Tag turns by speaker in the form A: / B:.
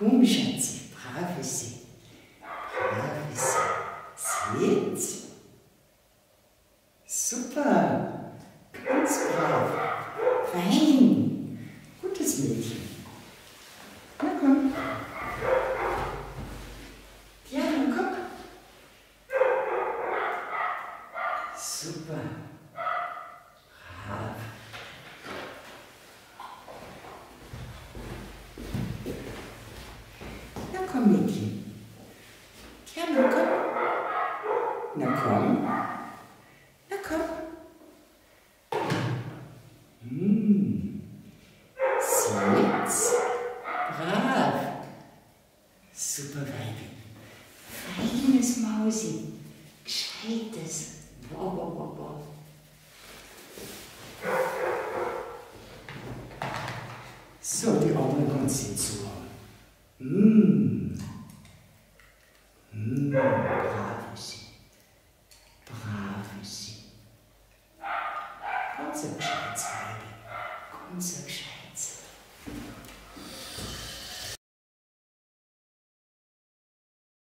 A: Komm, Schatzi, brav ist sie. Brav ist sie. Sitz. Super. Ganz brav. Fein. Gutes Mädchen. Na komm. Ja, dann komm. Super. Brav. Na komm, Mädchen. Ja, na komm. Na komm. Na komm. Sitz. Brav. Super, Weibi. Feines Mausi. Gescheites. Wow. So, die Augen ganz hinzu. Brav ist sie. Brav ist sie. Ganz ein gescheites Weibi. Ganz ein gescheites.